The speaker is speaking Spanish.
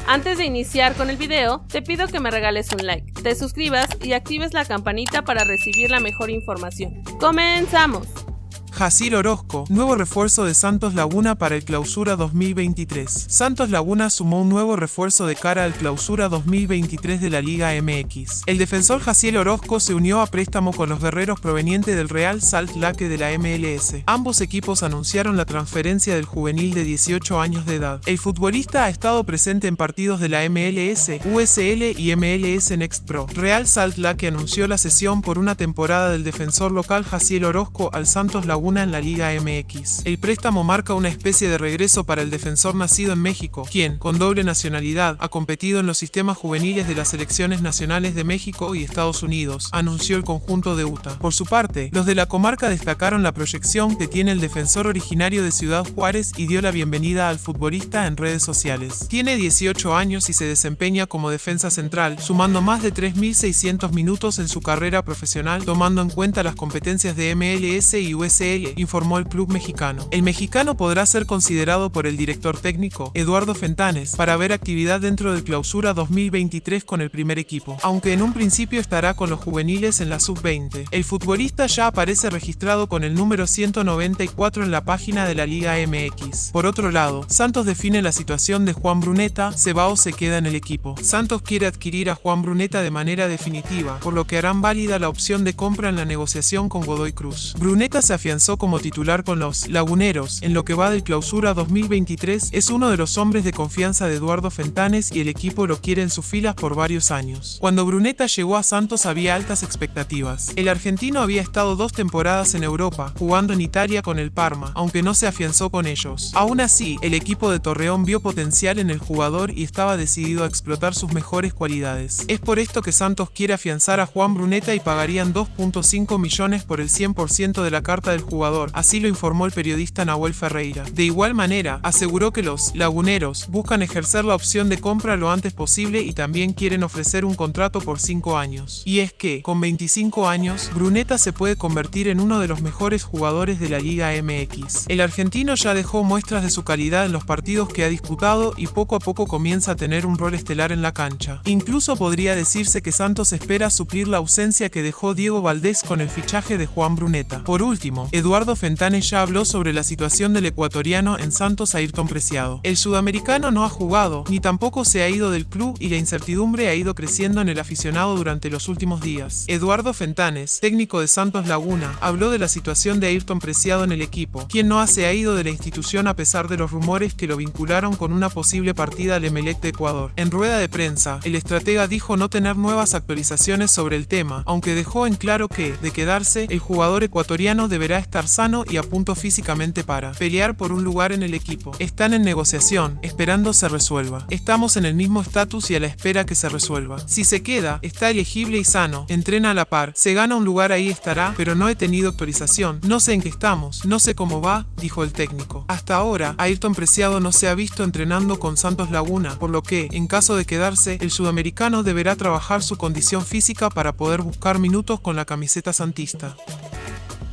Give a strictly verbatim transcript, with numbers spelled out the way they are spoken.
Antes de iniciar con el video, te pido que me regales un like, te suscribas y actives la campanita para recibir la mejor información. ¡Comenzamos! Jaciel Orozco, nuevo refuerzo de Santos Laguna para el Clausura dos mil veintitrés. Santos Laguna sumó un nuevo refuerzo de cara al Clausura dos mil veintitrés de la Liga M X. El defensor Jaciel Orozco se unió a préstamo con los guerreros provenientes del Real Salt Lake de la M L S. Ambos equipos anunciaron la transferencia del juvenil de dieciocho años de edad. El futbolista ha estado presente en partidos de la M L S, U S L y M L S Next Pro. Real Salt Lake anunció la cesión por una temporada del defensor local Jaciel Orozco al Santos Laguna en la Liga M X. El préstamo marca una especie de regreso para el defensor nacido en México, quien, con doble nacionalidad, ha competido en los sistemas juveniles de las selecciones nacionales de México y Estados Unidos, anunció el conjunto de Utah. Por su parte, los de la comarca destacaron la proyección que tiene el defensor originario de Ciudad Juárez y dio la bienvenida al futbolista en redes sociales. Tiene dieciocho años y se desempeña como defensa central, sumando más de tres mil seiscientos minutos en su carrera profesional, tomando en cuenta las competencias de M L S y U S L, informó el club mexicano. El mexicano podrá ser considerado por el director técnico, Eduardo Fentanes, para ver actividad dentro del Clausura dos mil veintitrés con el primer equipo, aunque en un principio estará con los juveniles en la sub veinte. El futbolista ya aparece registrado con el número ciento noventa y cuatro en la página de la Liga M X. Por otro lado, Santos define la situación de Juan Bruneta, Cebao se queda en el equipo. Santos quiere adquirir a Juan Bruneta de manera definitiva, por lo que harán válida la opción de compra en la negociación con Godoy Cruz. Bruneta se afianzó como titular con los Laguneros en lo que va del Clausura dos mil veintitrés, es uno de los hombres de confianza de Eduardo Fentanes y el equipo lo quiere en sus filas por varios años. Cuando Bruneta llegó a Santos había altas expectativas. El argentino había estado dos temporadas en Europa, jugando en Italia con el Parma, aunque no se afianzó con ellos. Aún así, el equipo de Torreón vio potencial en el jugador y estaba decidido a explotar sus mejores cualidades. Es por esto que Santos quiere afianzar a Juan Bruneta y pagarían dos punto cinco millones por el cien por ciento de la carta del jugador, así lo informó el periodista Nahuel Ferreira. De igual manera, aseguró que los laguneros buscan ejercer la opción de compra lo antes posible y también quieren ofrecer un contrato por cinco años. Y es que, con veinticinco años, Bruneta se puede convertir en uno de los mejores jugadores de la Liga M X. El argentino ya dejó muestras de su calidad en los partidos que ha disputado y poco a poco comienza a tener un rol estelar en la cancha. Incluso podría decirse que Santos espera suplir la ausencia que dejó Diego Valdés con el fichaje de Juan Bruneta. Por último, Eduardo Fentanes ya habló sobre la situación del ecuatoriano en Santos Ayrton Preciado. El sudamericano no ha jugado, ni tampoco se ha ido del club y la incertidumbre ha ido creciendo en el aficionado durante los últimos días. Eduardo Fentanes, técnico de Santos Laguna, habló de la situación de Ayrton Preciado en el equipo, quien no se ha ido de la institución a pesar de los rumores que lo vincularon con una posible partida al Emelec de Ecuador. En rueda de prensa, el estratega dijo no tener nuevas actualizaciones sobre el tema, aunque dejó en claro que, de quedarse, el jugador ecuatoriano deberá estar sano y a punto físicamente para pelear por un lugar en el equipo. Están en negociación, esperando se resuelva. Estamos en el mismo estatus y a la espera que se resuelva. Si se queda, está elegible y sano, entrena a la par, se gana un lugar ahí estará, pero no he tenido actualización, no sé en qué estamos, no sé cómo va, dijo el técnico. Hasta ahora, Ayrton Preciado no se ha visto entrenando con Santos Laguna, por lo que, en caso de quedarse, el sudamericano deberá trabajar su condición física para poder buscar minutos con la camiseta santista.